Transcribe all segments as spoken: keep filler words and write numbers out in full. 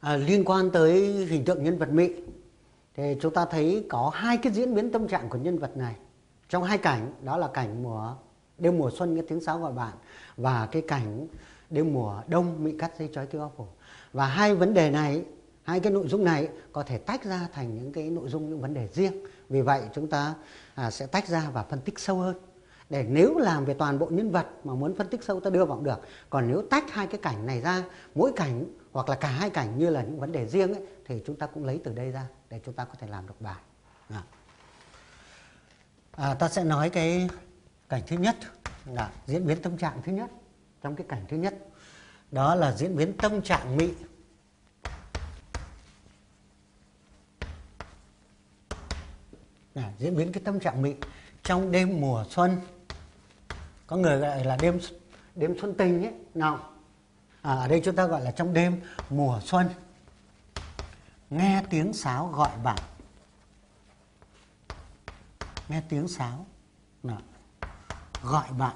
À, liên quan tới hình tượng nhân vật Mị thì chúng ta thấy có hai cái diễn biến tâm trạng của nhân vật này trong hai cảnh, đó là cảnh mùa đêm mùa xuân nghe tiếng sáo gọi bạn và cái cảnh đêm mùa đông Mị cắt dây trói kêu áo phổ. Và hai vấn đề này, hai cái nội dung này có thể tách ra thành những cái nội dung, những vấn đề riêng. Vì vậy chúng ta à, sẽ tách ra và phân tích sâu hơn. Để nếu làm về toàn bộ nhân vật mà muốn phân tích sâu ta đưa vào cũng được. Còn nếu tách hai cái cảnh này ra, mỗi cảnh hoặc là cả hai cảnh như là những vấn đề riêng ấy, thì chúng ta cũng lấy từ đây ra để chúng ta có thể làm được bài. À. À, ta sẽ nói cái cảnh thứ nhất là diễn biến tâm trạng thứ nhất. Trong cái cảnh thứ nhất đó là diễn biến tâm trạng Mị. À, diễn biến cái tâm trạng Mị trong đêm mùa xuân. Có người gọi là đêm đêm xuân tình ấy nào. À, ở đây chúng ta gọi là trong đêm mùa xuân. Nghe tiếng sáo gọi bạn. Nghe tiếng sáo nào, gọi bạn.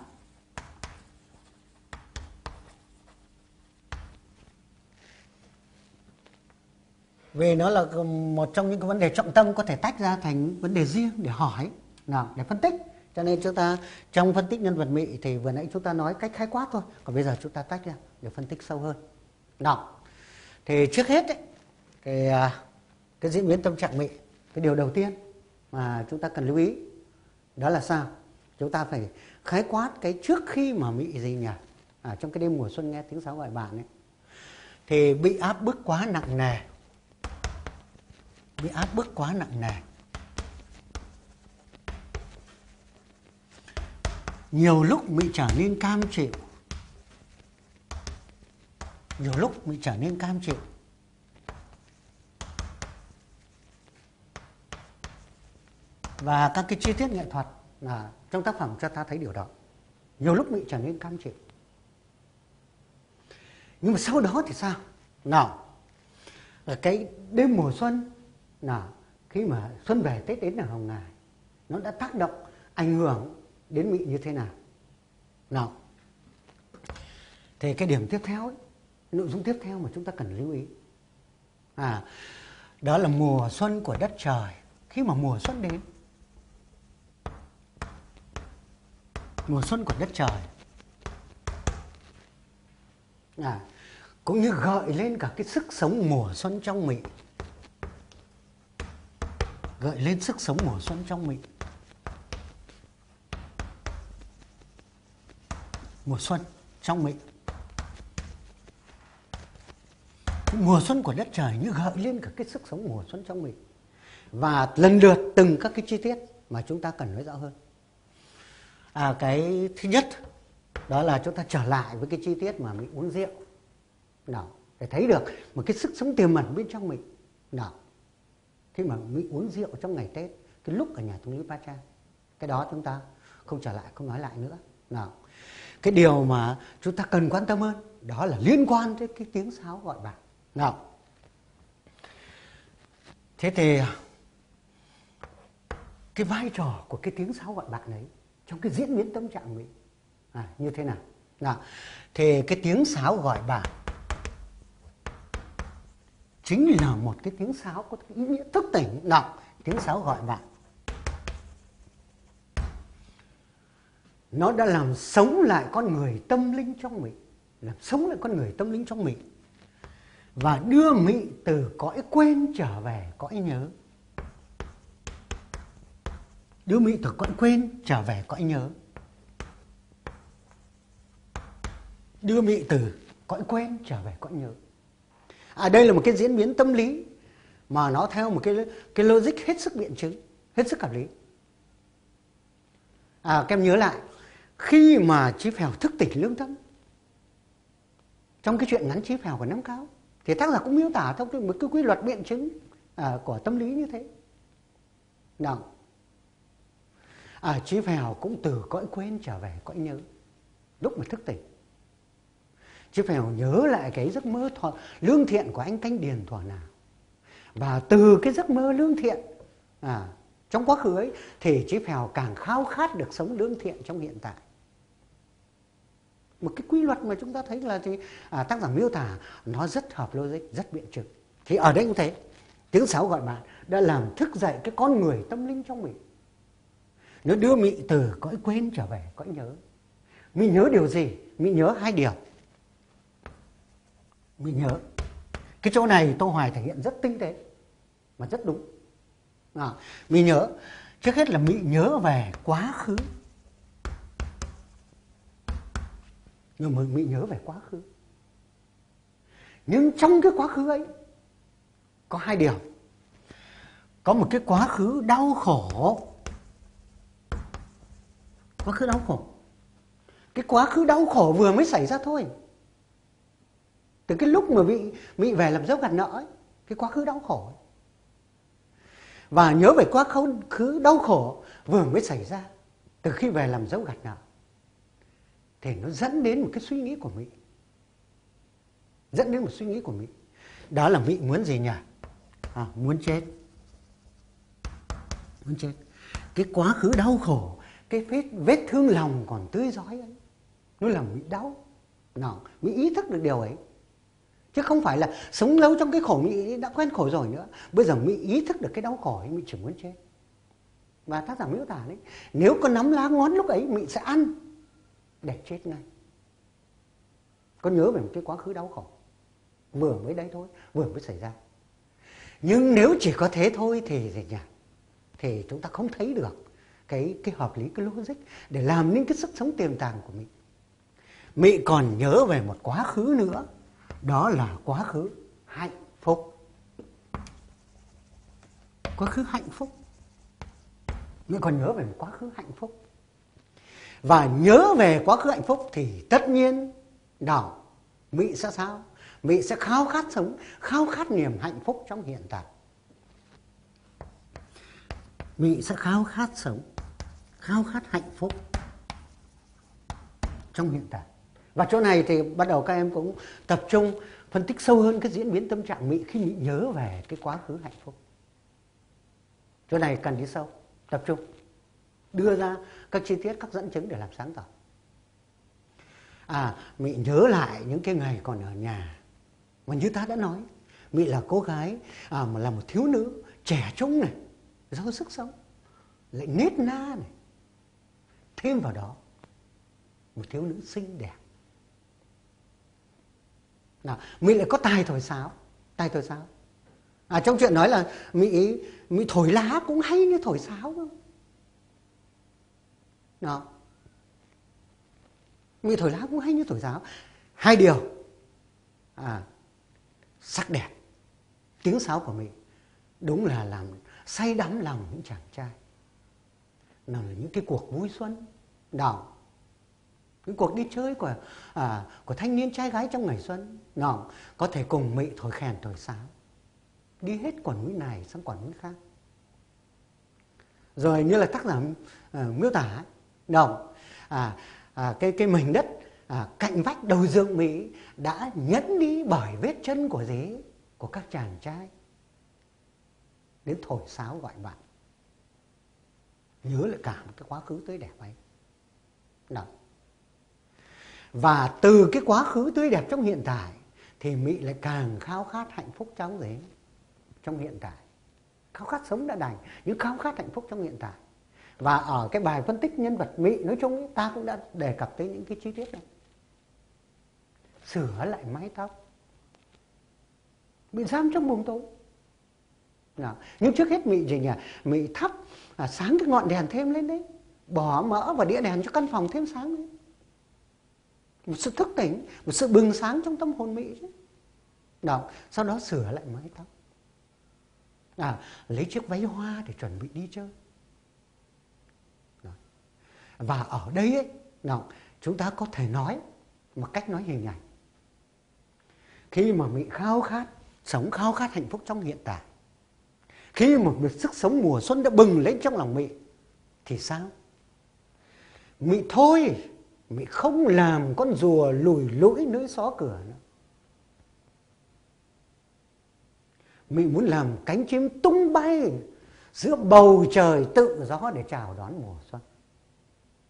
Vì nó là một trong những cái vấn đề trọng tâm có thể tách ra thành vấn đề riêng để hỏi, nào, để phân tích. Cho nên chúng ta trong phân tích nhân vật Mị thì vừa nãy chúng ta nói cách khái quát thôi. Còn bây giờ chúng ta tách ra để phân tích sâu hơn. Nào, thì trước hết ấy, thì cái diễn biến tâm trạng Mị, cái điều đầu tiên mà chúng ta cần lưu ý đó là sao? Chúng ta phải khái quát cái trước khi mà Mị gì nhỉ? À, trong cái đêm mùa xuân nghe tiếng sáo gọi bạn ấy, thì bị áp bức quá nặng nề. Bị áp bức quá nặng nề. Nhiều lúc Mị trở nên cam chịu. Nhiều lúc Mị trở nên cam chịu. Và các cái chi tiết nghệ thuật là trong tác phẩm cho ta thấy điều đó. Nhiều lúc Mị trở nên cam chịu. Nhưng mà sau đó thì sao? Nào, ở cái đêm mùa xuân, nào, khi mà xuân về Tết đến ở Hồng Ngài, nó đã tác động, ảnh hưởng đến Mị như thế nào? Nào, thì cái điểm tiếp theo ấy, nội dung tiếp theo mà chúng ta cần lưu ý à, đó là mùa xuân của đất trời. Khi mà mùa xuân đến, mùa xuân của đất trời à, cũng như gợi lên cả cái sức sống mùa xuân trong Mị. Gợi lên sức sống mùa xuân trong Mị. Mùa xuân trong Mị. Mùa xuân của đất trời như gợi lên cả cái sức sống mùa xuân trong Mị. Và lần lượt từng các cái chi tiết mà chúng ta cần nói rõ hơn. À, cái thứ nhất đó là chúng ta trở lại với cái chi tiết mà Mị uống rượu. Nào, để thấy được một cái sức sống tiềm ẩn bên trong Mị. Nào, khi mà Mị uống rượu trong ngày Tết, cái lúc ở nhà thống lý Ba Trang, cái đó chúng ta không trở lại, không nói lại nữa. Nào, cái điều mà chúng ta cần quan tâm hơn đó là liên quan tới cái tiếng sáo gọi bạn. Nào, thế thì cái vai trò của cái tiếng sáo gọi bạn ấy trong cái diễn biến tâm trạng Mị à, như thế nào? Nào, thì cái tiếng sáo gọi bạn chính là một cái tiếng sáo có ý nghĩa thức tỉnh. Nào, tiếng sáo gọi bạn nó đã làm sống lại con người tâm linh trong Mị, làm sống lại con người tâm linh trong Mị và đưa Mị từ cõi quên trở về cõi nhớ. Đưa Mị từ cõi quên trở về cõi nhớ. Đưa Mị từ cõi quên trở về cõi nhớ. À, đây là một cái diễn biến tâm lý mà nó theo một cái, cái logic hết sức biện chứng, hết sức hợp lý. À, các em nhớ lại, khi mà Chí Phèo thức tỉnh lương tâm trong cái chuyện ngắn Chí Phèo của Năm Cáo, thì tác giả cũng miêu tả theo một cái quy luật biện chứng à, của tâm lý như thế. Nào, à, Chí Phèo cũng từ cõi quên trở về cõi nhớ lúc mà thức tỉnh. Chí Phèo nhớ lại cái giấc mơ thọ, lương thiện của anh Canh Điền thuở nào. Và từ cái giấc mơ lương thiện à, trong quá khứ ấy, thì Chí Phèo càng khao khát được sống lương thiện trong hiện tại. Một cái quy luật mà chúng ta thấy là thì, à, tác giả miêu tả nó rất hợp logic, rất biện chứng. Thì ở đây cũng thế, tiếng sáo gọi bạn đã làm thức dậy cái con người tâm linh trong Mị. Nó đưa Mị từ cõi quên trở về cõi nhớ. Mị nhớ điều gì? Mị nhớ hai điều. Mị nhớ, cái chỗ này Tô Hoài thể hiện rất tinh tế mà rất đúng. À, Mị nhớ, trước hết là Mị nhớ về quá khứ. Nhưng mà Mị nhớ về quá khứ. Nhưng trong cái quá khứ ấy có hai điều. Có một cái quá khứ đau khổ. Quá khứ đau khổ. Cái quá khứ đau khổ vừa mới xảy ra thôi. Từ cái lúc mà Mị, Mị về làm dâu gặt nợ ấy, cái quá khứ đau khổ ấy. Và nhớ về quá khứ đau khổ vừa mới xảy ra từ khi về làm dâu gặt nợ, thì nó dẫn đến một cái suy nghĩ của Mị. Dẫn đến một suy nghĩ của Mị. Đó là Mị muốn gì nhỉ? À, muốn chết. Muốn chết. Cái quá khứ đau khổ, cái vết, vết thương lòng còn tươi rói ấy, nó làm Mị đau. Nào, Mị ý thức được điều ấy. Chứ không phải là sống lâu trong cái khổ Mị đã quen khổ rồi nữa. Bây giờ Mị ý thức được cái đau khổ ấy, Mị chỉ muốn chết. Và tác giả miêu tả đấy, nếu có nắm lá ngón lúc ấy Mị sẽ ăn để chết ngay. Có nhớ về một cái quá khứ đau khổ vừa mới đấy thôi, vừa mới xảy ra. Nhưng nếu chỉ có thế thôi thì gì nhỉ? Thì chúng ta không thấy được cái, cái hợp lý, cái logic để làm nên cái sức sống tiềm tàng của Mị. Mị còn nhớ về một quá khứ nữa. Đó là quá khứ hạnh phúc. Quá khứ hạnh phúc. Mị còn nhớ về một quá khứ hạnh phúc. Và nhớ về quá khứ hạnh phúc thì tất nhiên đó, Mị sẽ sao? Mị sẽ khao khát sống, khao khát niềm hạnh phúc trong hiện tại. Mị sẽ khao khát sống, khao khát hạnh phúc trong hiện tại. Và chỗ này thì bắt đầu các em cũng tập trung phân tích sâu hơn cái diễn biến tâm trạng Mị khi Mị nhớ về cái quá khứ hạnh phúc. Chỗ này cần đi sâu, tập trung, đưa ra các chi tiết, các dẫn chứng để làm sáng tỏ. À, Mị nhớ lại những cái ngày còn ở nhà. Mà như ta đã nói, Mị là cô gái, à, mà là một thiếu nữ trẻ trung này, giàu sức sống, lại nết na này. Thêm vào đó, một thiếu nữ xinh đẹp. Nào, Mị lại có tài thổi sáo. Tài thổi sáo. À, trong chuyện nói là Mị, Mị thổi lá cũng hay như thổi sáo cơ. Đó. Mị thổi lá cũng hay như thổi sáo. Hai điều. À, sắc đẹp. Tiếng sáo của Mị đúng là làm say đắm lòng những chàng trai. Nào là những cái cuộc vui xuân. Đó. Cái cuộc đi chơi của, à, của thanh niên trai gái trong ngày xuân. Đó. Có thể cùng Mị thổi kèn thổi sáo. Đi hết quả núi này sang quả núi khác. Rồi như là tác giả à, miêu tả. Đó. À, à, cái, cái mảnh đất à, cạnh vách đầu giường Mị đã nhẫn đi bởi vết chân của dế của các chàng trai đến thổi sáo gọi bạn. Nhớ lại cả một cái quá khứ tươi đẹp ấy. Đó. Và từ cái quá khứ tươi đẹp trong hiện tại thì Mị lại càng khao khát hạnh phúc trong gì? Trong hiện tại. Khao khát sống đã đành, nhưng khao khát hạnh phúc trong hiện tại. Và ở cái bài phân tích nhân vật Mị nói chung ấy, ta cũng đã đề cập tới những cái chi tiết này. Sửa lại mái tóc, bị giam trong buồng tối. Nào. Nhưng trước hết Mị gì nhỉ? Mị thắp à, sáng cái ngọn đèn thêm lên đấy, bỏ mỡ và đĩa đèn cho căn phòng thêm sáng lên. Một sự thức tỉnh, một sự bừng sáng trong tâm hồn Mị chứ. Đó. Sau đó sửa lại mái tóc, à, lấy chiếc váy hoa để chuẩn bị đi chơi. Đó. Và ở đây ấy, nào, chúng ta có thể nói một cách nói hình ảnh. Khi mà Mị khao khát sống, khao khát hạnh phúc trong hiện tại, khi một sức sống mùa xuân đã bừng lên trong lòng Mị, thì sao? Mị thôi, Mị không làm con rùa lùi lũi nơi xó cửa nữa. Mị muốn làm cánh chim tung bay giữa bầu trời tự do để chào đón mùa xuân.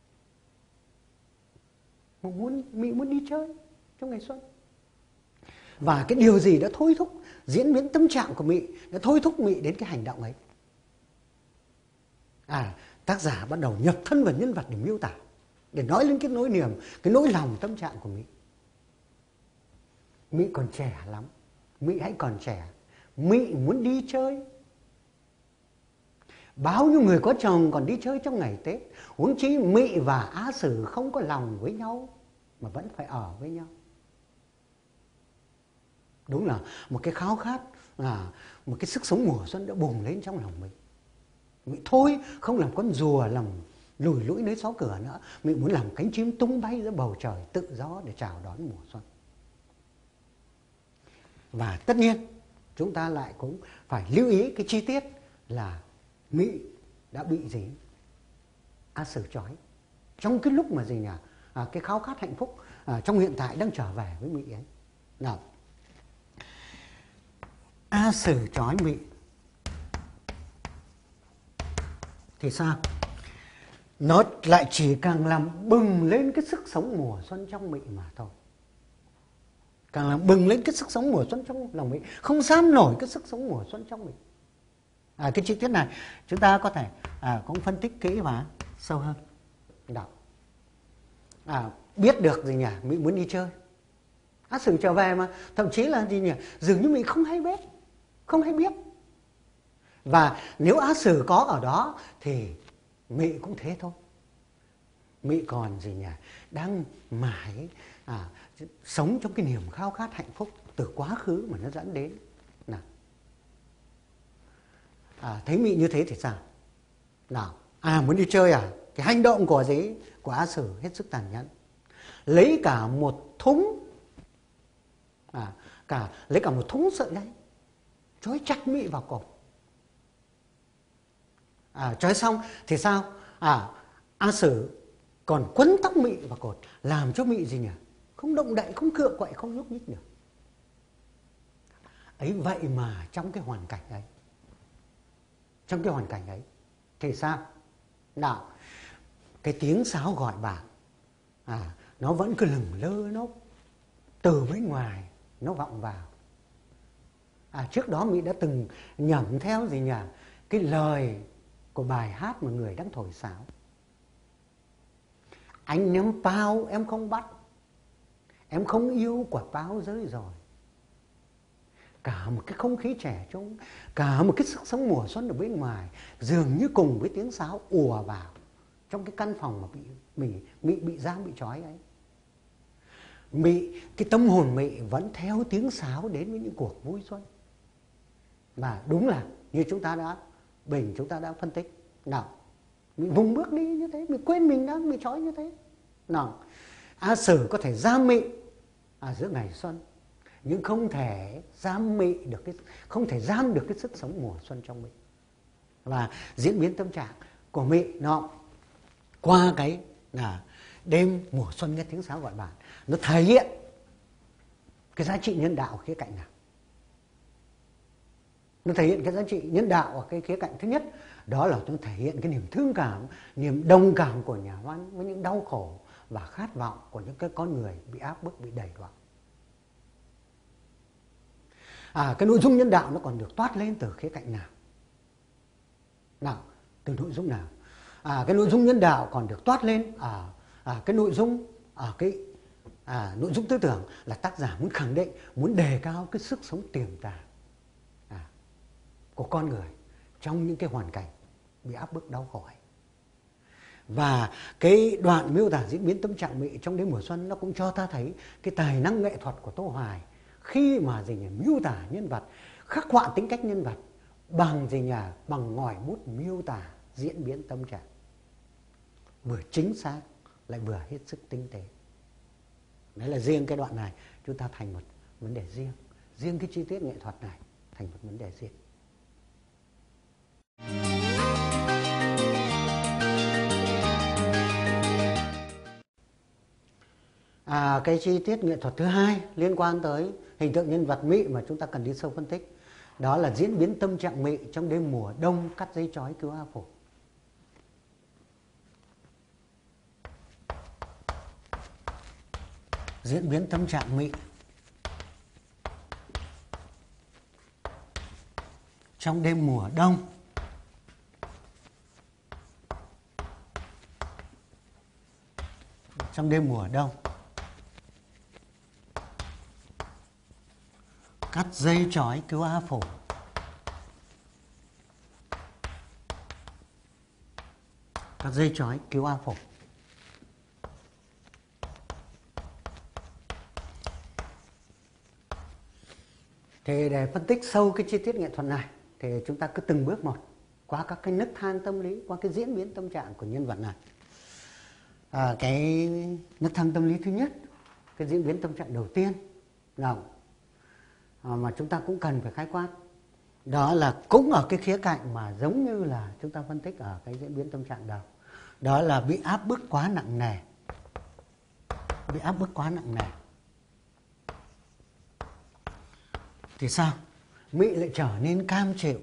Mị muốn, Mị muốn đi chơi trong ngày xuân. Và cái điều gì đã thôi thúc diễn biến tâm trạng của Mị, đã thôi thúc Mị đến cái hành động ấy? À, tác giả bắt đầu nhập thân vào nhân vật để miêu tả, để nói lên cái nỗi niềm, cái nỗi lòng tâm trạng của Mị. Mị còn trẻ lắm, Mị hãy còn trẻ, Mị muốn đi chơi. Bao nhiêu người có chồng còn đi chơi trong ngày Tết, huống chi Mị và Á Sử không có lòng với nhau mà vẫn phải ở với nhau. Đúng là một cái khao khát, là một cái sức sống mùa xuân đã bùng lên trong lòng mình. Mị thôi không làm con rùa làm lùi lũi nơi xó cửa nữa, Mị muốn làm cánh chim tung bay giữa bầu trời tự do để chào đón mùa xuân. Và tất nhiên chúng ta lại cũng phải lưu ý cái chi tiết là Mị đã bị gì? Á Sử trói. Trong cái lúc mà gì nhỉ? À, cái khao khát hạnh phúc à, trong hiện tại đang trở về với Mị ấy. Nào. Á Sử trói Mị thì sao? Nó lại chỉ càng làm bừng lên cái sức sống mùa xuân trong Mị mà thôi. Càng làm bừng lên cái sức sống mùa xuân trong lòng Mị, không dám nổi cái sức sống mùa xuân trong Mị. À, cái chi tiết này chúng ta có thể à, cũng phân tích kỹ và sâu hơn. Đọc. À, biết được gì nhỉ? Mị muốn đi chơi. Á Sử trở về mà thậm chí là gì nhỉ? Dường như Mị không hay biết, không hay biết. Và nếu Á Sử có ở đó thì Mị cũng thế thôi. Mị còn gì nhỉ? Đang mãi à, sống trong cái niềm khao khát hạnh phúc từ quá khứ mà nó dẫn đến. Nào. À, thấy Mị như thế thì sao? Nào, à muốn đi chơi à? Cái hành động của gì? Của Á Sử hết sức tàn nhẫn. Lấy cả một thúng, à, cả lấy cả một thúng sợi dây, trói chặt Mị vào cổ. À, trói xong thì sao? À, Á Sử còn quấn tóc Mị vào cột, làm cho Mị gì nhỉ? Không động đậy, không cựa quậy, không nhúc nhích được. Ấy vậy mà trong cái hoàn cảnh ấy, trong cái hoàn cảnh ấy thì sao? Nào, cái tiếng sáo gọi bạn à, nó vẫn cứ lừng lơ nó từ bên ngoài nó vọng vào. À, trước đó Mị đã từng nhẩm theo gì nhỉ? Cái lời của bài hát mà người đang thổi sáo. Anh ném bao em không bắt, em không yêu quả báo rơi rồi. Cả một cái không khí trẻ trung, cả một cái sức sống mùa xuân ở bên ngoài dường như cùng với tiếng sáo ùa vào trong cái căn phòng mà bị Mị Mị bị giam, bị trói ấy. Mị, cái tâm hồn Mị vẫn theo tiếng sáo đến với những cuộc vui xuân. Và đúng là như chúng ta đã Bình chúng ta đã phân tích. Nào, Mị vùng bước đi như thế, Mị quên mình đang bị trói như thế. Nào, Á Sử có thể giam Mị à, giữa ngày xuân, nhưng không thể giam Mị được cái, không thể giam được cái sức sống mùa xuân trong Mị. Và diễn biến tâm trạng của Mị nó qua cái là đêm mùa xuân nghe tiếng sáo gọi bạn, nó thể hiện cái giá trị nhân đạo ở khía cạnh nào? Nó thể hiện cái giá trị nhân đạo ở cái khía cạnh thứ nhất, đó là nó thể hiện cái niềm thương cảm, niềm đồng cảm của nhà văn với những đau khổ và khát vọng của những cái con người bị áp bức, bị đày đọa. À, cái nội dung nhân đạo nó còn được toát lên từ khía cạnh nào? Nào, từ nội dung nào? À, cái nội dung nhân đạo còn được toát lên ở à, cái nội dung ở cái à, nội dung tư tưởng là tác giả muốn khẳng định, muốn đề cao cái sức sống tiềm tàng à, của con người trong những cái hoàn cảnh bị áp bức đau khổ ấy. Và cái đoạn miêu tả diễn biến tâm trạng Mị trong đêm mùa xuân nó cũng cho ta thấy cái tài năng nghệ thuật của Tô Hoài khi mà gì nhỉ, miêu tả nhân vật, khắc họa tính cách nhân vật bằng gì nhỉ, bằng ngòi bút miêu tả diễn biến tâm trạng, vừa chính xác lại vừa hết sức tinh tế. Đấy là riêng cái đoạn này chúng ta thành một vấn đề riêng, riêng cái chi tiết nghệ thuật này thành một vấn đề riêng. À, cái chi tiết nghệ thuật thứ hai liên quan tới hình tượng nhân vật Mị mà chúng ta cần đi sâu phân tích, đó là diễn biến tâm trạng Mị trong đêm mùa đông cắt dây trói cứu A Phủ. Diễn biến tâm trạng Mị trong đêm mùa đông. Trong đêm mùa đông, cắt dây trói cứu A Phủ. Cắt dây trói cứu A Phủ. Thì để phân tích sâu cái chi tiết nghệ thuật này thì chúng ta cứ từng bước một qua các cái nấc thang tâm lý, qua cái diễn biến tâm trạng của nhân vật này. À, cái nấc thang tâm lý thứ nhất, cái diễn biến tâm trạng đầu tiên nào à, mà chúng ta cũng cần phải khái quát, đó là cũng ở cái khía cạnh mà giống như là chúng ta phân tích ở cái diễn biến tâm trạng đầu, đó là bị áp bức quá nặng nề. Bị áp bức quá nặng nề thì sao? Mỹ lại trở nên cam chịu.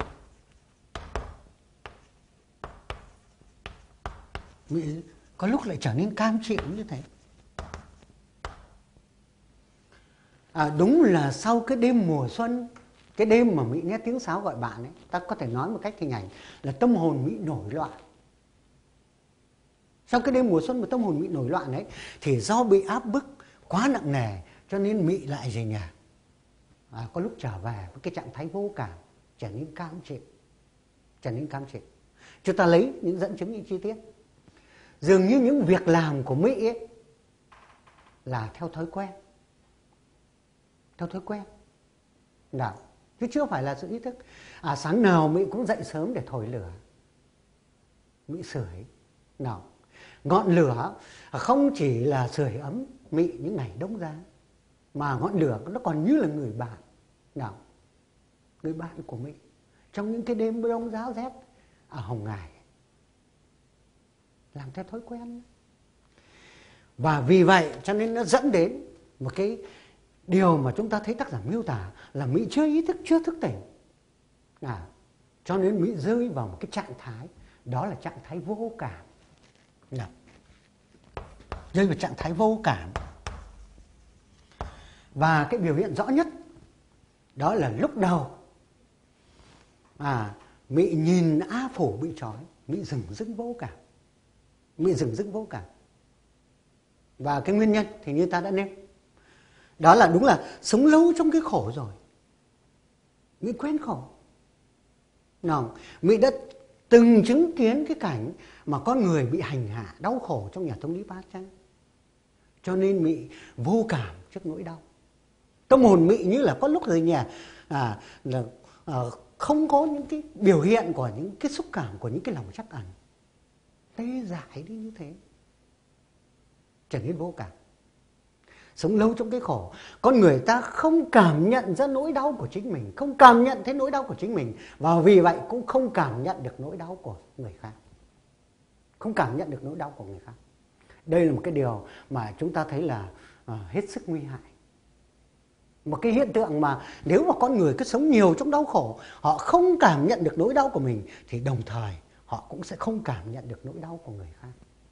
Mỹ có lúc lại trở nên cam chịu như thế. À, đúng là sau cái đêm mùa xuân, cái đêm mà Mỹ nghe tiếng sáo gọi bạn ấy, ta có thể nói một cách hình ảnh là tâm hồn Mỹ nổi loạn. Sau cái đêm mùa xuân mà tâm hồn Mỹ nổi loạn ấy, thì do bị áp bức quá nặng nề cho nên Mỹ lại gì nhỉ? À, có lúc trở về với cái trạng thái vô cảm, trở nên cam chịu. Trở nên cam chịu. Chúng ta lấy những dẫn chứng, những chi tiết. Dường như những việc làm của Mỹ ấy là theo thói quen. Theo thói quen. Nào, chứ chưa phải là sự ý thức. À, sáng nào Mỹ cũng dậy sớm để thổi lửa. Mỹ sưởi. Nào, ngọn lửa không chỉ là sưởi ấm Mỹ những ngày đông giá, mà ngọn lửa nó còn như là người bạn. Nào, người bạn của Mỹ trong những cái đêm đông giá rét ở Hồng Ngài, làm theo thói quen. Và vì vậy cho nên nó dẫn đến một cái điều mà chúng ta thấy tác giả miêu tả là Mỹ chưa ý thức, chưa thức tỉnh. À, cho nên Mỹ rơi vào một cái trạng thái, đó là trạng thái vô cảm. Nào, rơi vào trạng thái vô cảm. Và cái biểu hiện rõ nhất đó là lúc đầu à, Mỹ nhìn A Phủ bị trói, Mỹ dừng dưng vô cảm. Mỹ dừng dưng vô cảm. Và cái nguyên nhân thì như ta đã nêu, đó là đúng là sống lâu trong cái khổ rồi, Mỹ quen khổ. Nào, Mỹ đã từng chứng kiến cái cảnh mà con người bị hành hạ, đau khổ trong nhà thống lý Ba Chanh. Cho nên Mỹ vô cảm trước nỗi đau. Tâm hồn Mỹ như là có lúc rồi nhỉ, à, là à, không có những cái biểu hiện của những cái xúc cảm của những cái lòng trắc ẩn. Tê dại đi như thế. Trở nên vô cảm. Sống lâu trong cái khổ, con người ta không cảm nhận ra nỗi đau của chính mình, không cảm nhận thấy nỗi đau của chính mình, và vì vậy cũng không cảm nhận được nỗi đau của người khác. Không cảm nhận được nỗi đau của người khác. Đây là một cái điều mà chúng ta thấy là uh, hết sức nguy hại. Một cái hiện tượng mà nếu mà con người cứ sống nhiều trong đau khổ, họ không cảm nhận được nỗi đau của mình, thì đồng thời họ cũng sẽ không cảm nhận được nỗi đau của người khác.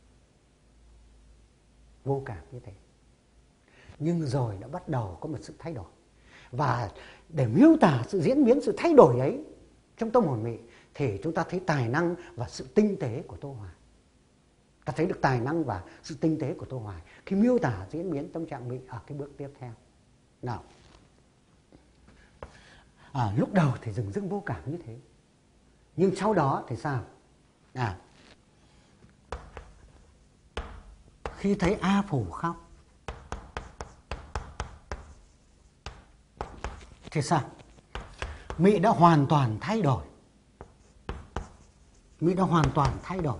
Vô cảm như thế. Nhưng rồi đã bắt đầu có một sự thay đổi. Và để miêu tả sự diễn biến, sự thay đổi ấy trong tâm hồn Mỹ, thì chúng ta thấy tài năng và sự tinh tế của Tô Hoài. Ta thấy được tài năng và sự tinh tế của Tô Hoài khi miêu tả diễn biến tâm trạng Mỹ ở cái bước tiếp theo. Nào, à, lúc đầu thì dừng dưng vô cảm như thế, nhưng sau đó thì sao? À, khi thấy A Phủ khóc thì sao? Mỹ đã hoàn toàn thay đổi. Mỹ đã hoàn toàn thay đổi.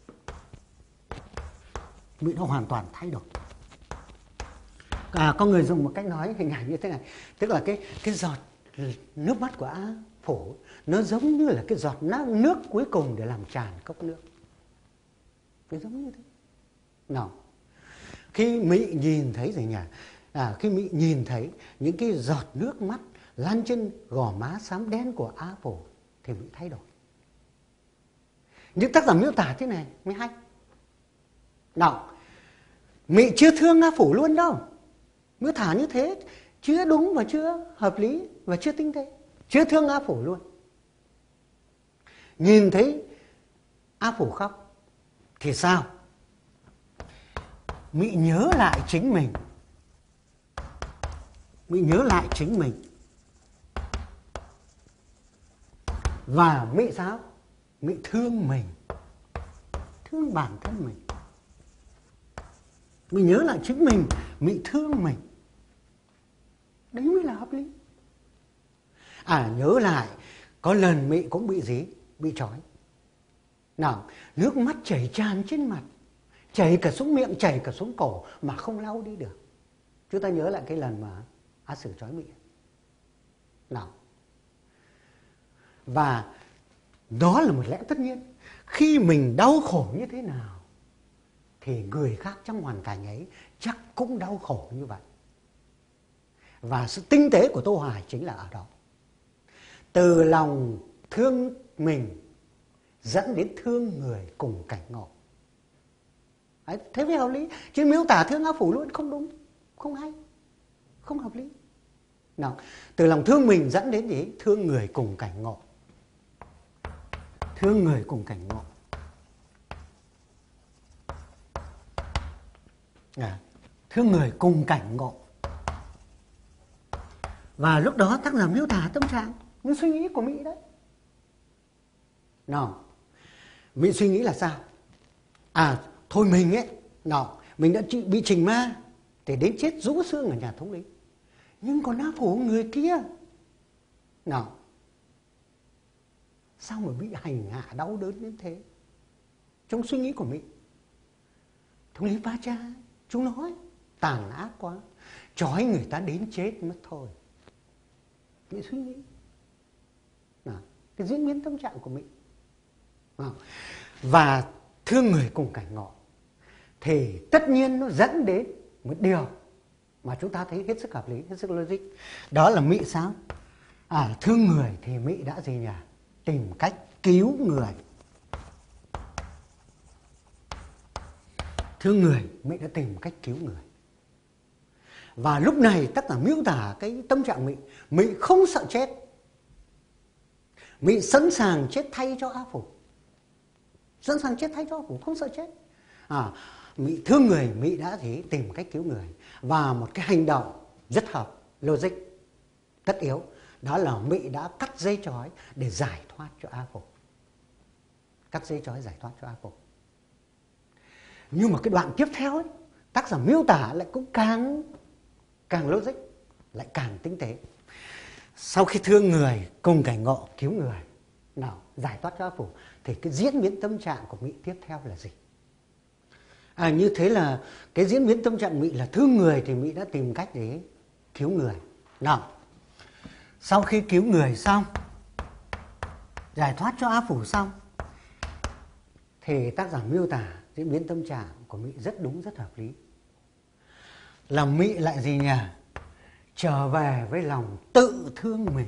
Mỹ đã hoàn toàn thay đổi. À, có người dùng một cách nói hình ảnh như thế này, tức là cái cái giọt nước mắt của A Phủ nó giống như là cái giọt nước cuối cùng để làm tràn cốc nước. Nó giống như thế. Nào, khi Mỹ nhìn thấy gì nhỉ? À, khi Mỹ nhìn thấy những cái giọt nước mắt lan trên gò má xám đen của A Phủ thì Mỹ thay đổi. Những tác giả miêu tả thế này mới hay. Nào, Mỹ chưa thương A Phủ luôn đâu. Miêu tả như thế chưa đúng và chưa hợp lý và chưa tinh tế. Chưa thương A Phủ luôn. nhìn thấy A Phủ khóc thì sao? Mị nhớ lại chính mình. Mị nhớ lại chính mình. Và Mị sao? Mị thương mình. Thương bản thân mình. Mị nhớ lại chính mình, Mị thương mình. Đấy mới là hợp lý. À, nhớ lại có lần Mị cũng bị gì? Bị trói. Nào, nước mắt chảy tràn trên mặt, chảy cả xuống miệng, chảy cả xuống cổ mà không lau đi được. Chúng ta nhớ lại cái lần mà A Sử trói Mị. Nào. Và đó là một lẽ tất nhiên. Khi mình đau khổ như thế nào thì người khác trong hoàn cảnh ấy chắc cũng đau khổ như vậy. Và sự tinh tế của Tô Hoài chính là ở đó. Từ lòng thương mình dẫn đến thương người cùng cảnh ngộ. Đấy, thế mới hợp lý. Chứ miêu tả thương A Phủ luôn không đúng, không hay, không hợp lý. Nào, từ lòng thương mình dẫn đến gì? Thương người cùng cảnh ngộ. Thương người cùng cảnh ngộ. À, thương người cùng cảnh ngộ. Và lúc đó tác giả miêu tả tâm trạng, những suy nghĩ của Mị đấy. Nào, Mị suy nghĩ là sao? À, thôi mình ấy, nào, mình đã bị trình ma để đến chết rũ xương ở nhà thống lĩnh. Nhưng còn A Phủ người kia, nào, sao mà bị hành hạ đau đớn đến thế? Trong suy nghĩ của Mị, thống lý Pa Cha, chúng nói tàn ác quá, trói người ta đến chết mất thôi. Mị suy nghĩ. Nào, cái diễn biến tâm trạng của Mị. Và thương người cùng cảnh ngộ thì tất nhiên nó dẫn đến một điều mà chúng ta thấy hết sức hợp lý, hết sức logic. Đó là Mị sao? À, thương người thì Mị đã gì nhỉ? Tìm cách cứu người. Thương người, Mị đã tìm cách cứu người. Và lúc này tác giả miêu tả cái tâm trạng Mị. Mị không sợ chết. Mị sẵn sàng chết thay cho A Phủ. Sẵn sàng chết thay cho A Phủ, không sợ chết. À, Mị thương người, Mị đã thì tìm cách cứu người. Và một cái hành động rất hợp, logic, tất yếu. Đó là Mị đã cắt dây trói để giải thoát cho A Phủ. Cắt dây trói giải thoát cho A Phủ. Nhưng mà cái đoạn tiếp theo ấy, tác giả miêu tả lại cũng càng càng logic, lại càng tinh tế. Sau khi thương người cùng cảnh ngộ cứu người, nào giải thoát cho A Phủ, thì cái diễn biến tâm trạng của Mị tiếp theo là gì? À, như thế là cái diễn biến tâm trạng Mị là thương người thì Mị đã tìm cách để cứu người. Nào, sau khi cứu người xong, giải thoát cho A Phủ xong, thì tác giả miêu tả diễn biến tâm trạng của Mị rất đúng, rất hợp lý. Là Mị lại gì nhỉ? Trở về với lòng tự thương mình.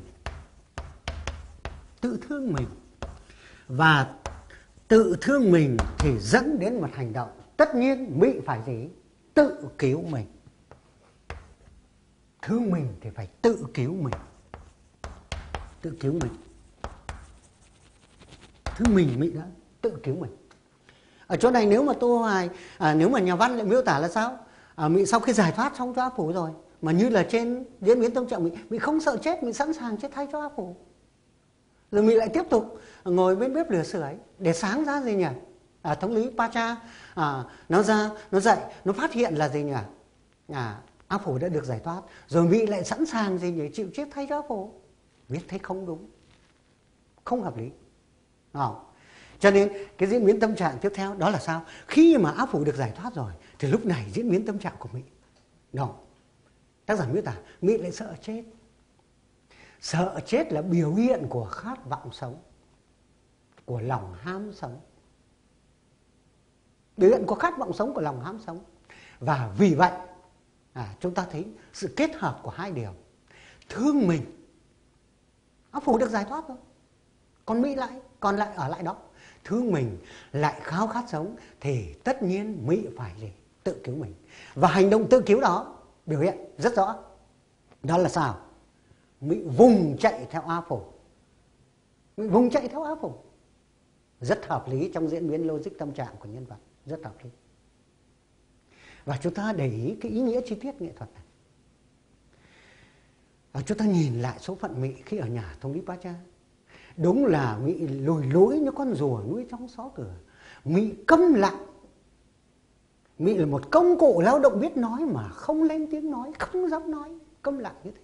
Tự thương mình. Và tự thương mình thì dẫn đến một hành động. Tất nhiên Mị phải gì? Tự cứu mình. Thương mình thì phải tự cứu mình. Tự cứu mình. Thương mình, Mị đã tự cứu mình. Ở chỗ này nếu mà Tô Hoài, à, nếu mà nhà văn lại miêu tả là sao? À, Mị sau khi giải thoát xong cho A Phủ rồi, mà như là trên diễn biến tâm trạng Mị, Mị không sợ chết, Mị sẵn sàng chết thay cho A Phủ. Rồi Mị lại tiếp tục ngồi bên bếp lửa sưởi để sáng ra gì nhỉ? À, thống lý Pa Cha, à, nó ra, nó dậy, nó phát hiện là gì nhỉ? À, A Phủ đã được giải thoát. Rồi Mị lại sẵn sàng gì nhỉ? Chịu chết thay cho A Phủ. Biết thấy không đúng, không hợp lý. À, cho nên cái diễn biến tâm trạng tiếp theo đó là sao? Khi mà A Phủ được giải thoát rồi thì lúc này diễn biến tâm trạng của Mị. Đó. Tác giả miêu tả Mị lại sợ chết. Sợ chết là biểu hiện của khát vọng sống, của lòng ham sống. Biểu hiện của khát vọng sống, của lòng ham sống. Và vì vậy à, chúng ta thấy sự kết hợp của hai điều. Thương mình, A Phủ được giải thoát rồi, còn Mị lại còn lại ở lại đó. Thương mình lại khao khát sống thì tất nhiên Mị phải gì? Tự cứu mình. Và hành động tự cứu đó biểu hiện rất rõ. Đó là sao? Mị vùng chạy theo A Phủ. Mị vùng chạy theo A Phủ. rất hợp lý trong diễn biến logic tâm trạng của nhân vật, rất hợp lý. Và chúng ta để ý cái ý nghĩa chi tiết nghệ thuật này. Và chúng ta nhìn lại số phận Mị khi ở nhà thống lý Bá Cha. Đúng là Mị lùi lũi như con rùa nuôi trong xó cửa. Mị câm lặng. Mị là một công cụ lao động biết nói mà không lên tiếng nói, không dám nói, câm lặng như thế.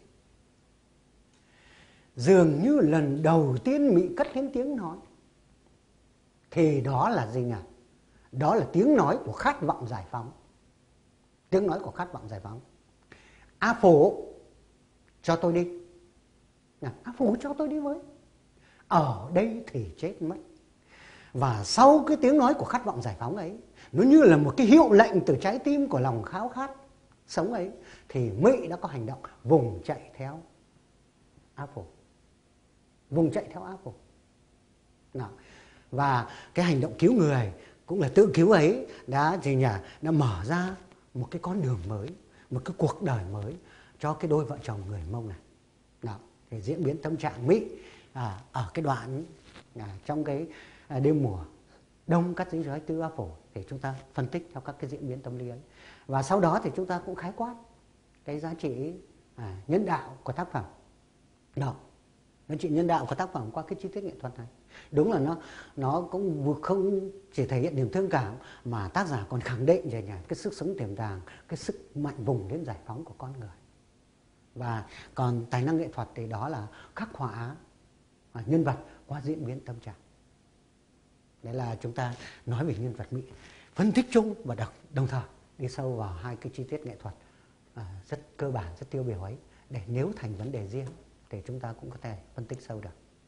Dường như lần đầu tiên Mị cất lên tiếng nói, thì đó là gì nhỉ? Đó là tiếng nói của khát vọng giải phóng. Tiếng nói của khát vọng giải phóng. A Phổ, cho tôi đi. A Phổ, cho tôi đi với. Ở đây thì chết mất. Và sau cái tiếng nói của khát vọng giải phóng ấy, nó như là một cái hiệu lệnh từ trái tim của lòng khao khát sống ấy, thì Mị đã có hành động vùng chạy theo A Phổ. Vùng chạy theo A Phổ. Nào. Và cái hành động cứu người cũng là tự cứu ấy đã gì nhỉ? Đã mở ra một cái con đường mới, một cái cuộc đời mới cho cái đôi vợ chồng người Mông này. Nào. Thì diễn biến tâm trạng Mị à, ở cái đoạn à, trong cái à, đêm mùa đông cắt dính dõi tư A Phổ, để chúng ta phân tích theo các cái diễn biến tâm lý ấy. Và sau đó thì chúng ta cũng khái quát cái giá trị à, nhân đạo của tác phẩm. Đó. Giá trị nhân đạo của tác phẩm qua cái chi tiết nghệ thuật này. Đúng là nó nó cũng không chỉ thể hiện niềm thương cảm, mà tác giả còn khẳng định về nhà cái sức sống tiềm tàng, cái sức mạnh vùng đến giải phóng của con người. Và còn tài năng nghệ thuật thì đó là khắc họa nhân vật qua diễn biến tâm trạng. Đấy là chúng ta nói về nhân vật Mị, phân tích chung và đồng, đồng thời đi sâu vào hai cái chi tiết nghệ thuật à, rất cơ bản, rất tiêu biểu ấy, để nếu thành vấn đề riêng thì chúng ta cũng có thể phân tích sâu được.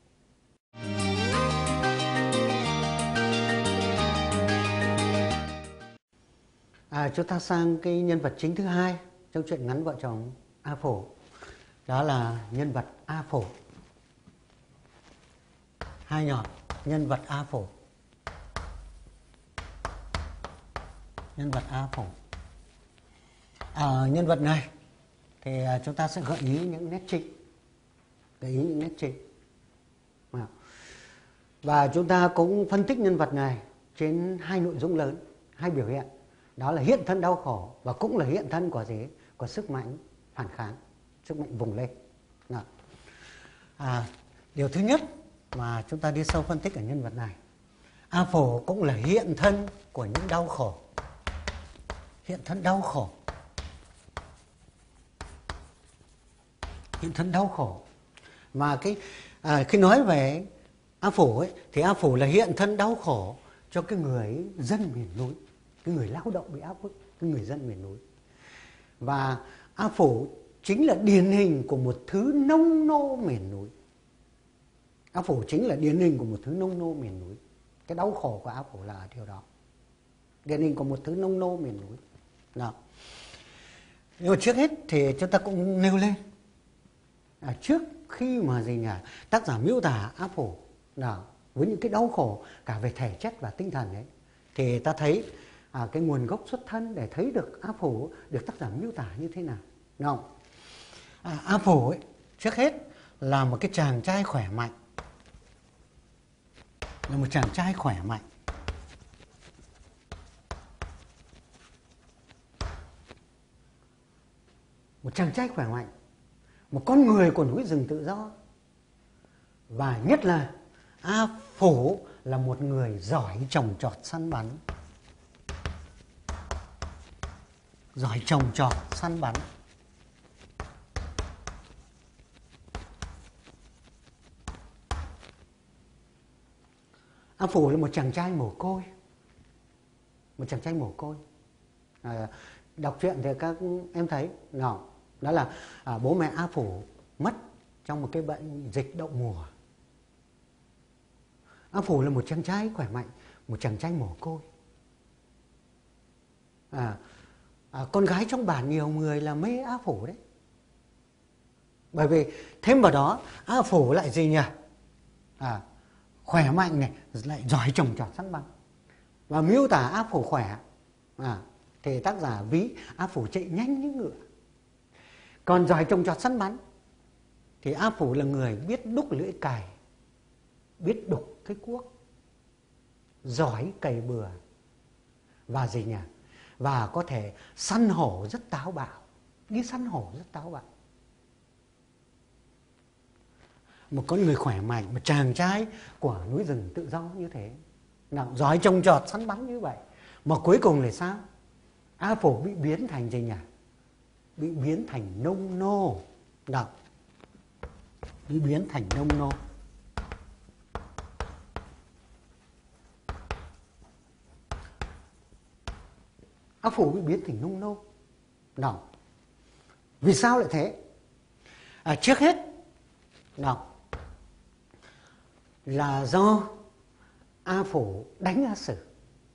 À, chúng ta sang cái nhân vật chính thứ hai trong truyện ngắn vợ chồng A Phổ. Đó là nhân vật A Phổ. Hai nhỏ, nhân vật A Phổ. Nhân vật A Phổ. À, nhân vật này thì chúng ta sẽ gợi ý những nét trinh. Gợi ý những nét trinh. Và chúng ta cũng phân tích nhân vật này trên hai nội dung lớn, hai biểu hiện. Đó là hiện thân đau khổ và cũng là hiện thân của gì? Của sức mạnh phản kháng, sức mạnh vùng lên. À, điều thứ nhất mà chúng ta đi sâu phân tích ở nhân vật này, A Phổ cũng là hiện thân của những đau khổ. Hiện thân đau khổ. Hiện thân đau khổ. Mà cái à, khi nói về A Phổ ấy, thì A Phổ là hiện thân đau khổ cho cái người dân miền núi, cái người lao động bị áp bức, cái người dân miền núi. Và A Phổ chính là điển hình của một thứ nông nô miền núi. A Phổ chính là điển hình của một thứ nông nô miền núi. Cái đau khổ của A Phổ là ở điều đó. Điển hình của một thứ nông nô miền núi. Nào. Nhưng mà trước hết thì chúng ta cũng nêu lên. À, trước khi mà gì nhỉ? Tác giả miêu tả A Phổ nào, với những cái đau khổ cả về thể chất và tinh thần ấy, thì ta thấy à, cái nguồn gốc xuất thân để thấy được A Phổ được tác giả miêu tả như thế nào. Đúng không? À, A Phổ ấy, trước hết là một cái chàng trai khỏe mạnh. Là một chàng trai khỏe mạnh. Một chàng trai khỏe mạnh. Một con người của núi rừng tự do. Và nhất là A Phổ là một người giỏi trồng trọt săn bắn. Giỏi trồng trọt săn bắn. A Phổ là một chàng trai mồ côi. Một chàng trai mồ côi. À, đọc truyện thì các em thấy nào, đó là à, bố mẹ A Phổ mất trong một cái bệnh dịch đậu mùa. A Phổ là một chàng trai khỏe mạnh, một chàng trai mồ côi. À, à, con gái trong bản nhiều người là mê A Phổ đấy. Bởi vì thêm vào đó A Phổ lại gì nhỉ? À, khỏe mạnh này, lại giỏi trồng trọt săn bắn. Và miêu tả A Phổ khỏe à, thì tác giả ví A Phổ chạy nhanh như ngựa. Còn giỏi trồng trọt săn bắn thì A Phổ là người biết đúc lưỡi cày, biết đục cái cuốc. giỏi cày bừa, và gì nhỉ? Và có thể săn hổ rất táo bạo. Đi săn hổ rất táo bạo. Một con người khỏe mạnh, một chàng trai của núi rừng tự do như thế, nào, giỏi trồng trọt săn bắn như vậy, mà cuối cùng là sao? A Phổ bị biến thành gì nhỉ? Bị biến thành nông nô. Nào, bị biến thành nông nô. A Phổ bị biến thành nông nô. Nào, vì sao lại thế? À, trước hết, nào, là do A Phổ đánh A Sử.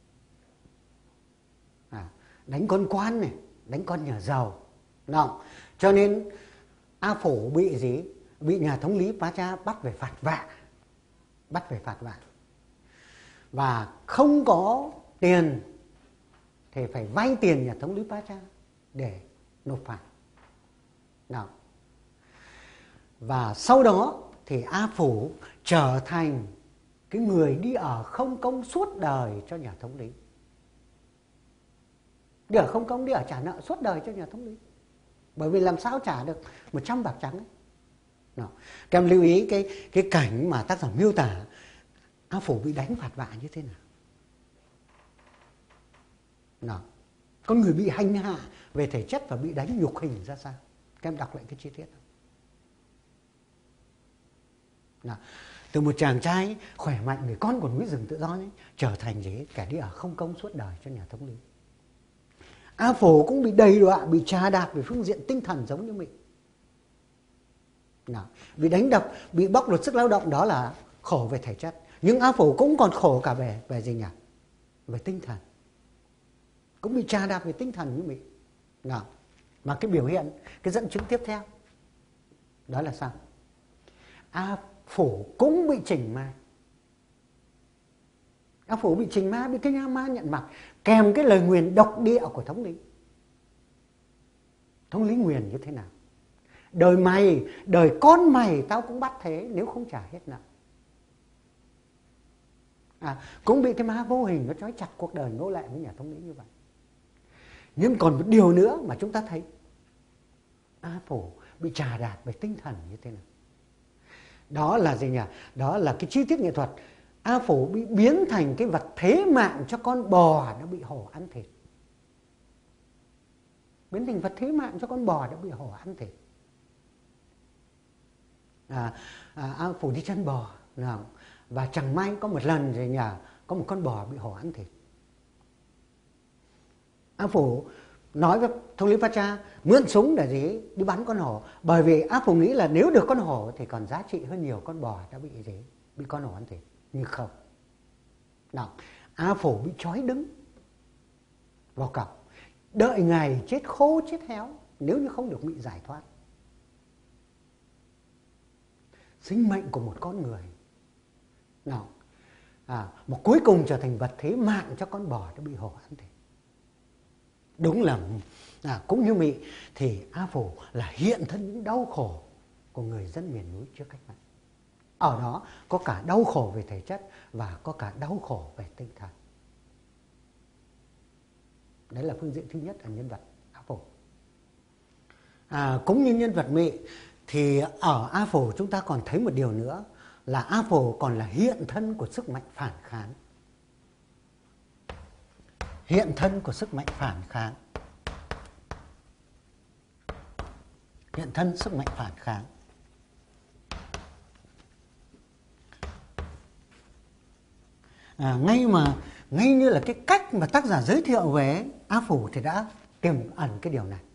À, đánh con quan này, đánh con nhà giàu. Nào, cho nên A Phổ bị gì? Bị nhà thống lý Pá Cha bắt về phạt vạ. Bắt về phạt vạ. Và không có tiền thì phải vay tiền nhà thống lý Pá Cha để nộp phạt. Nào. Và sau đó thì A Phổ trở thành cái người đi ở không công suốt đời cho nhà thống lý. Đi ở không công, đi ở trả nợ suốt đời cho nhà thống lý. Bởi vì làm sao trả được một trăm bạc trắng ấy. Nào. Các em lưu ý cái, cái cảnh mà tác giả miêu tả A Phổ bị đánh phạt vạ như thế nào. Nào. Con người bị hành hạ về thể chất và bị đánh nhục hình ra sao. Các em đọc lại cái chi tiết. Nào. Từ một chàng trai khỏe mạnh, người con của núi rừng tự do ấy, trở thành gì? Kẻ đi ở không công suốt đời cho nhà thống lý. A Phổ cũng bị đầy đọa, bị trà đạp về phương diện tinh thần giống như mình. Nào, bị đánh đập, bị bóc lột sức lao động, đó là khổ về thể chất. Nhưng A Phổ cũng còn khổ cả về về gì nhỉ? Về tinh thần. Cũng bị trà đạp về tinh thần như mình. Nào, mà cái biểu hiện, cái dẫn chứng tiếp theo, đó là sao? A Phổ cũng bị chỉnh ma. A Phổ bị chỉnh ma, bị cái nha ma nhận mặt, kèm cái lời nguyền độc địa của thống lý. Thống lý nguyền như thế nào? Đời mày, đời con mày tao cũng bắt thế nếu không trả hết nợ. À, cũng bị cái ma vô hình nó trói chặt cuộc đời nô lệ với nhà thống lý như vậy. Nhưng còn một điều nữa mà chúng ta thấy, A Phổ bị trà đạp về tinh thần như thế nào? Đó là gì nhỉ? Đó là cái chi tiết nghệ thuật. A Phổ bị biến thành cái vật thế mạng cho con bò đã bị hổ ăn thịt. Biến thành vật thế mạng cho con bò đã bị hổ ăn thịt. À, à, A Phổ đi chăn bò. Nào, và chẳng may có một lần rồi nhỉ, có một con bò bị hổ ăn thịt. A Phổ nói với thống lý Pá Cha mượn súng để gì? Đi bắn con hổ. Bởi vì A Phổ nghĩ là nếu được con hổ thì còn giá trị hơn nhiều con bò đã bị gì? Bị con hổ ăn thịt. Nhưng không. Nào, A Phổ bị trói đứng vào cọc, đợi ngày chết khô chết héo nếu như không được bị giải thoát. Sinh mệnh của một con người, nào, à, một cuối cùng trở thành vật thế mạng cho con bò đã bị hổ ăn thịt. Đúng là à, cũng như Mị thì A Phổ là hiện thân những đau khổ của người dân miền núi trước cách mạng. Ở đó có cả đau khổ về thể chất và có cả đau khổ về tinh thần. Đấy là phương diện thứ nhất ở nhân vật A Phổ. À, cũng như nhân vật Mị thì ở A Phổ chúng ta còn thấy một điều nữa là A Phổ còn là hiện thân của sức mạnh phản kháng. Hiện thân của sức mạnh phản kháng. Hiện thân sức mạnh phản kháng. À, ngay mà ngay như là cái cách mà tác giả giới thiệu về A Phổ thì đã tiềm ẩn cái điều này.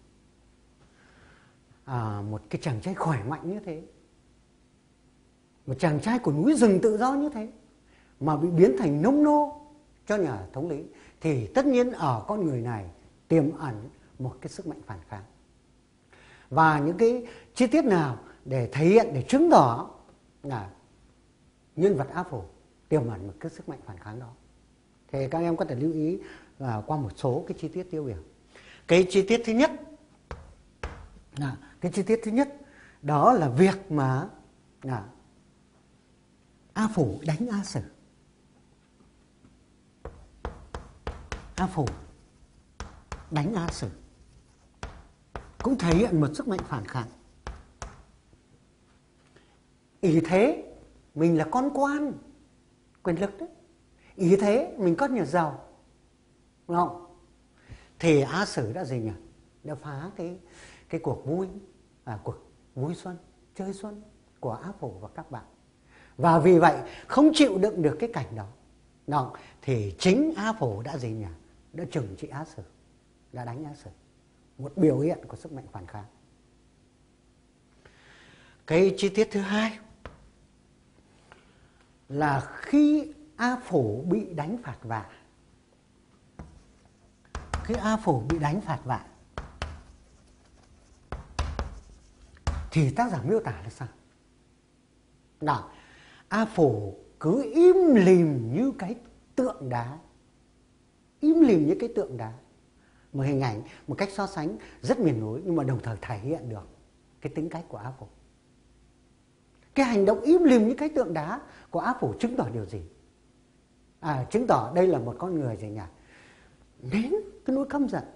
À, một cái chàng trai khỏe mạnh như thế, một chàng trai của núi rừng tự do như thế mà bị biến thành nông nô cho nhà thống lý thì tất nhiên ở con người này tiềm ẩn một cái sức mạnh phản kháng. Và những cái chi tiết nào để thể hiện, để chứng tỏ là nhân vật A Phổ tiềm ẩn một cái sức mạnh phản kháng đó, thì các em có thể lưu ý là qua một số cái chi tiết tiêu biểu. Cái chi tiết thứ nhất là cái chi tiết thứ nhất đó là việc mà là A Phổ đánh A Sử. A Phổ đánh A Sử cũng thể hiện một sức mạnh phản kháng. Ý thế mình là con quan quyền lực đấy, ý thế mình có nhà giàu, đúng không? Thì A Sử đã gì nhỉ? Đã phá cái cái cuộc vui, à, cuộc vui xuân, chơi xuân của A Phổ và các bạn. Và vì vậy không chịu đựng được cái cảnh đó. Đó, thì chính A Phổ đã gì nhỉ? Đã trừng trị A Sử, đã đánh A Sử. Một biểu hiện của sức mạnh phản kháng. Cái chi tiết thứ hai là khi A Phổ bị đánh phạt vạ. Khi A Phổ bị đánh phạt vạ thì tác giả miêu tả là sao? Nào, A Phổ cứ im lìm như cái tượng đá. Im lìm như cái tượng đá. Một hình ảnh, một cách so sánh rất miền núi, nhưng mà đồng thời thể hiện được cái tính cách của A Phổ. Cái hành động im lìm như cái tượng đá của A Phổ chứng tỏ điều gì? À, chứng tỏ đây là một con người gì nhỉ? Nén cái nỗi căm giận,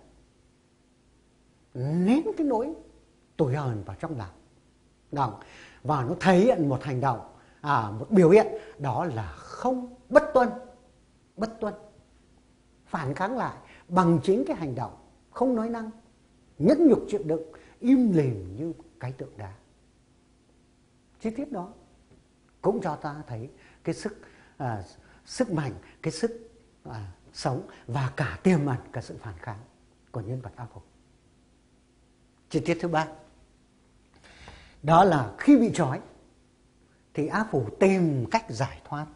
nén cái nỗi tủi hờn vào trong lòng. Đó. Và nó thể hiện một hành động, à, một biểu hiện, đó là không bất tuân. Bất tuân. Phản kháng lại bằng chính cái hành động, không nói năng, nhẫn nhục chịu đựng, im lìm như cái tượng đá. Chi tiết đó cũng cho ta thấy cái sức à, sức mạnh, cái sức à, sống và cả tiềm ẩn cả sự phản kháng của nhân vật A Phổ. Chi tiết thứ ba, đó là khi bị trói thì A Phổ tìm cách giải thoát.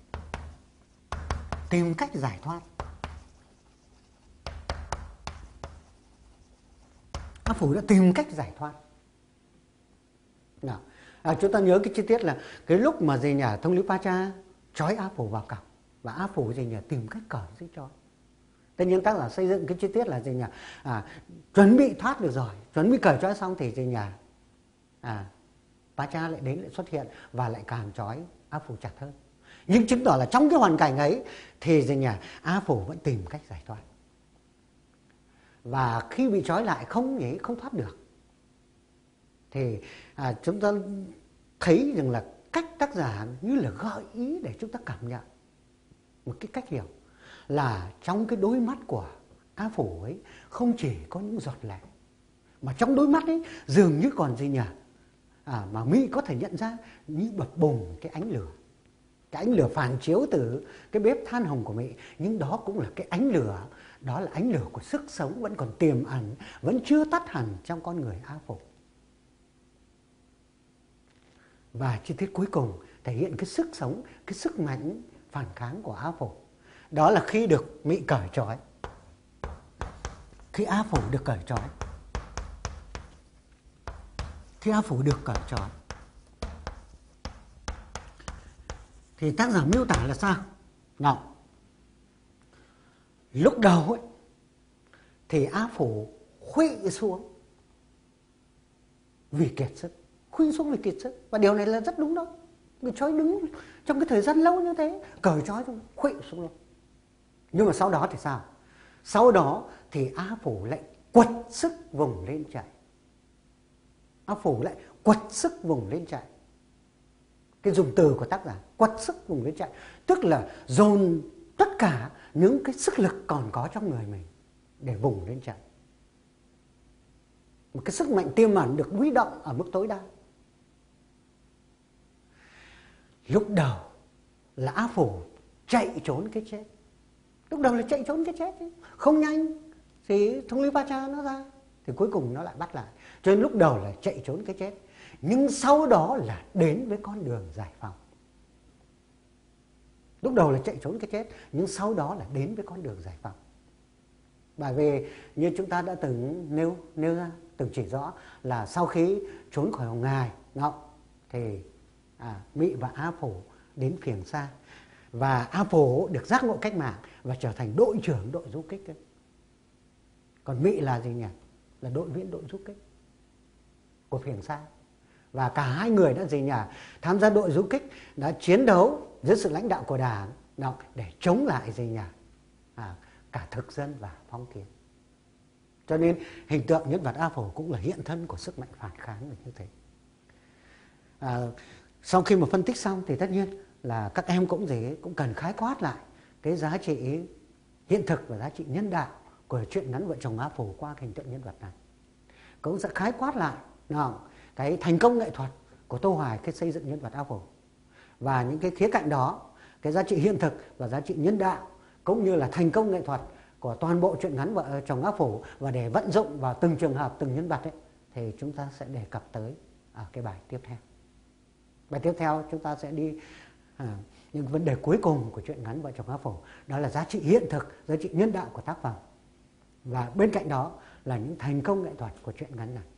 Tìm cách giải thoát. A Phổ đã tìm cách giải thoát. Nào, à, chúng ta nhớ cái chi tiết là cái lúc mà gì nhỉ, Thông Lý Pa Cha trói A Phổ vào cọc và A Phổ gì nhỉ, tìm cách cởi dây trói. Thế nhưng tác giả xây dựng cái chi tiết là gì nhỉ, à, chuẩn bị thoát được rồi, chuẩn bị cởi trói xong thì gì nhỉ, à, Pa Cha lại đến, lại xuất hiện và lại càng trói A Phổ chặt hơn. Nhưng chứng tỏ là trong cái hoàn cảnh ấy thì gì nhỉ, A Phổ vẫn tìm cách giải thoát. Và khi bị trói lại không nhỉ, không thoát được thì à, chúng ta thấy rằng là cách tác giả như là gợi ý để chúng ta cảm nhận một cái cách hiểu là trong cái đôi mắt của A Phổ ấy không chỉ có những giọt lệ, mà trong đôi mắt ấy dường như còn gì nhỉ, à, mà Mỹ có thể nhận ra như bập bùng cái ánh lửa. Cái ánh lửa phản chiếu từ cái bếp than hồng của Mỹ, nhưng đó cũng là cái ánh lửa, đó là ánh lửa của sức sống vẫn còn tiềm ẩn, vẫn chưa tắt hẳn trong con người A Phổ. Và chi tiết cuối cùng thể hiện cái sức sống, cái sức mạnh phản kháng của A Phổ. Đó là khi được Mỹ cởi trói. Khi A Phổ được cởi trói. Khi A Phổ được cởi trói thì tác giả miêu tả là sao? Nào, lúc đầu ấy thì A Phổ khuỵu xuống vì kiệt sức. Khuỵu xuống vì kiệt sức. Và điều này là rất đúng đó. Người trói đứng trong cái thời gian lâu như thế, cởi trói xong khuỵu xuống luôn. Nhưng mà sau đó thì sao? Sau đó thì A Phổ lại quật sức vùng lên chạy. A Phổ lại quật sức vùng lên chạy. Cái dùng từ của tác giả, quật sức vùng lên chạy, tức là dồn tất cả những cái sức lực còn có trong người mình để vùng lên chạy. Một cái sức mạnh tiềm ẩn được huy động ở mức tối đa. Lúc đầu là A Phổ chạy trốn cái chết. Lúc đầu là chạy trốn cái chết ấy. Không nhanh thì Thông Lý Pa Cha nó ra, thì cuối cùng nó lại bắt lại. Cho nên lúc đầu là chạy trốn cái chết, nhưng sau đó là đến với con đường giải phóng. Lúc đầu là chạy trốn cái chết, nhưng sau đó là đến với con đường giải phóng. Bởi vì như chúng ta đã từng nêu nêu ra, từng chỉ rõ là sau khi trốn khỏi Hồng Ngài Ngọc thì à, Mỹ và A Phổ đến Phiềng Sa, và A Phổ được giác ngộ cách mạng và trở thành đội trưởng đội du kích ấy. Còn Mỹ là gì nhỉ? Là đội viên đội du kích của Phiềng Sa. Và cả hai người đã gì nhỉ? Tham gia đội du kích, đã chiến đấu dưới sự lãnh đạo của Đảng để chống lại gì nhỉ? À, cả thực dân và phong kiến. Cho nên hình tượng nhân vật A Phổ cũng là hiện thân của sức mạnh phản kháng là như thế. À, sau khi mà phân tích xong thì tất nhiên là các em cũng gì cũng cần khái quát lại cái giá trị hiện thực và giá trị nhân đạo của truyện ngắn Vợ chồng A Phổ qua hình tượng nhân vật này. Cũng sẽ khái quát lại nào, cái thành công nghệ thuật của Tô Hoài khi xây dựng nhân vật A Phổ, và những cái khía cạnh đó, cái giá trị hiện thực và giá trị nhân đạo cũng như là thành công nghệ thuật của toàn bộ truyện ngắn Vợ chồng A Phổ, và để vận dụng vào từng trường hợp, từng nhân vật ấy, thì chúng ta sẽ đề cập tới ở cái bài tiếp theo. Bài tiếp theo chúng ta sẽ đi à, những vấn đề cuối cùng của truyện ngắn Vợ chồng A Phổ, đó là giá trị hiện thực, giá trị nhân đạo của tác phẩm, và bên cạnh đó là những thành công nghệ thuật của truyện ngắn này.